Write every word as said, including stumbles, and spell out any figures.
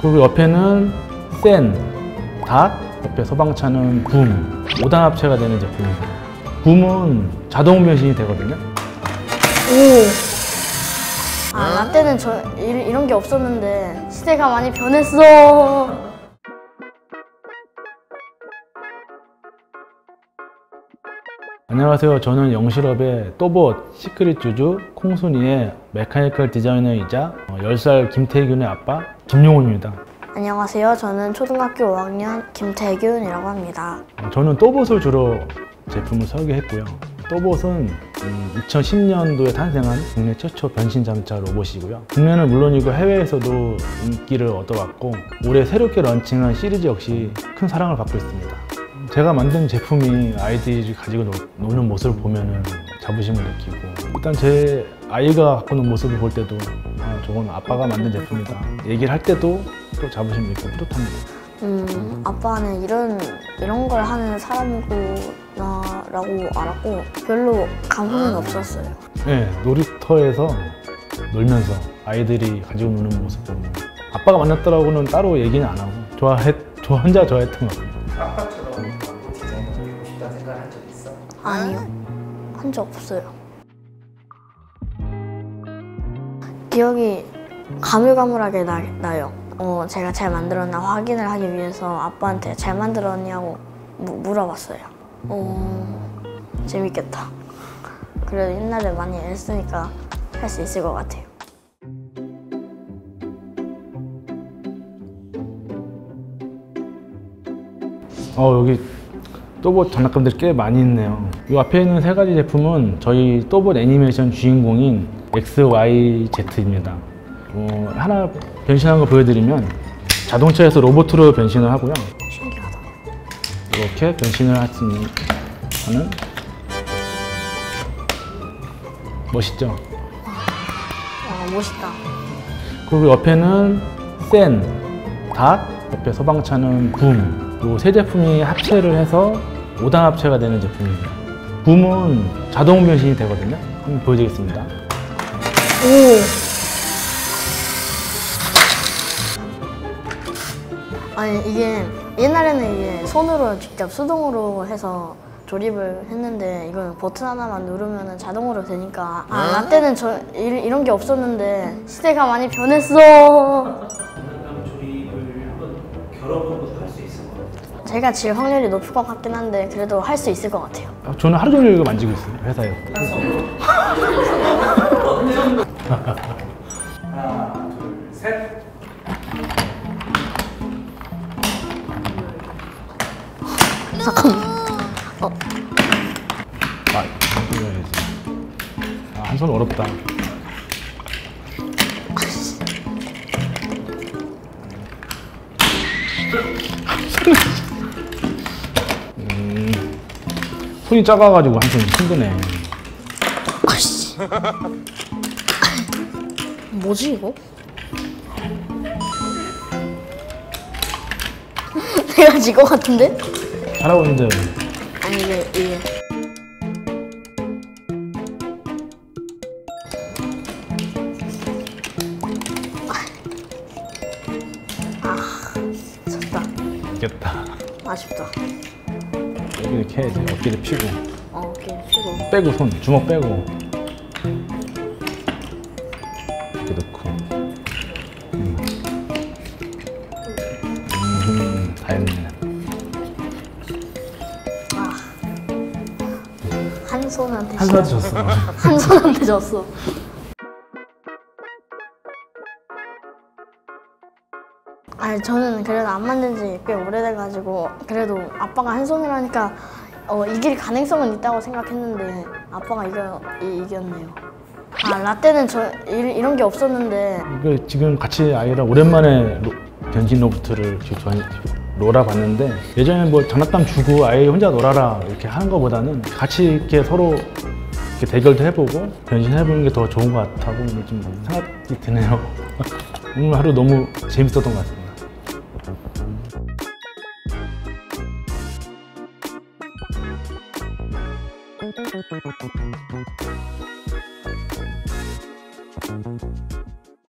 그리고 옆에는 센, 닷, 옆에 소방차는 붐, 오 단 합체가 되는 제품입니다. 붐은 자동 변신이 되거든요. 오. 아, 나 때는 저 이, 이런 게 없었는데 시대가 많이 변했어. 안녕하세요. 저는 영실업의 또봇, 시크릿 주주, 콩순이의 메카니컬 디자이너이자 열 살 김태균의 아빠 김용훈입니다. 안녕하세요. 저는 초등학교 오 학년 김태균이라고 합니다. 저는 또봇을 주로 제품을 설계했고요. 또봇은 이천십 년도에 탄생한 국내 최초 변신 잠차 로봇이고요. 국내는 물론이고 해외에서도 인기를 얻어왔고 올해 새롭게 런칭한 시리즈 역시 큰 사랑을 받고 있습니다. 제가 만든 제품이 아이들이 가지고 노, 노는 모습을 보면 자부심을 느끼고, 일단 제 아이가 갖고 노는 모습을 볼 때도 아, 저건 아빠가 만든 제품이다 얘기를 할 때도 또 자부심을 느끼고 뿌듯합니다. 음, 아빠는 이런 이런 걸 하는 사람이구나라고 알았고 별로 감흥은 없었어요. 네, 놀이터에서 놀면서 아이들이 가지고 노는 모습 보면 아빠가 만났더라고는 따로 얘기는 안 하고 좋아했, 저 혼자 좋아했던 것 같아요. 아빠처럼 디자이너가 되고 싶다는 생각을 한 적 있어? 아니요, 한 적 없어요. 기억이 가물가물하게 나, 나요. 어, 제가 잘 만들었나 확인을 하기 위해서 아빠한테 잘 만들었냐고 무, 물어봤어요. 어, 재밌겠다. 그래도 옛날에 많이 애쓰니까 할 수 있을 것 같아요. 어, 여기 또봇 장난감들이 꽤 많이 있네요. 이 앞에 있는 세 가지 제품은 저희 또봇 애니메이션 주인공인 엑스 와이 제트입니다. 어, 하나 변신한 거 보여드리면 자동차에서 로봇으로 변신을 하고요. 신기하다. 이렇게 변신을 할 수 있는 하는 멋있죠? 와, 멋있다. 그리고 옆에는 센, 닷, 옆에 소방차는 붐. 이 세 제품이 합체를 해서 오 단 합체가 되는 제품입니다. 붐은 자동 변신이 되거든요. 한번 보여드리겠습니다. 오. 아니 이게 옛날에는 이게 손으로 직접 수동으로 해서 조립을 했는데 이건 버튼 하나만 누르면 자동으로 되니까 아, 나 때는 저 이, 이런 게 없었는데 시대가 많이 변했어. 장난감 조립을 한번 겨뤄보고도 할 수 있을 것 같아요. 제가 질 확률이 높을 것 같긴 한데 그래도 할 수 있을 것 같아요. 저는 하루 종일 이거 만지고 있어요, 회사에서. 하나, 둘, 셋. 잠깐만. 어. 아, 이거 해야지. 아, 한 손 어렵다. 음, 손이 작아가지고 한 손 힘드네. 아씨. 뭐지 이거? 내가 질 것 같은데? 잘하고 있는데. 아니 이게 이게. 아, 졌다. 이겼다. 아쉽다. 여기 이렇게 해야지. 어깨를 펴고. 어, 오케이, 피고. 빼고 손, 주먹 빼고. 이렇게 넣고. 음. 음, 다 했네. 한 손한테 한 손한테 졌어. 한 손한테 졌어. 아니 저는 그래도 안 만든 지 꽤 오래돼가지고 그래도 아빠가 한 손으로 하니까 어, 이길 가능성은 있다고 생각했는데 아빠가 이겨, 이, 이겼네요. 아, 라떼는 저 이, 이런 게 없었는데 이거 지금 같이 아이랑 오랜만에 로, 변신 로봇을 놀아봤는데 예전에 뭐 장난감 주고 아이 혼자 놀아라 이렇게 하는 것보다는 같이 이렇게 서로 이렇게 대결도 해보고 변신해보는 게 더 좋은 것 같다고 좀 생각이 드네요. 오늘 하루 너무 재밌었던 것 같아요.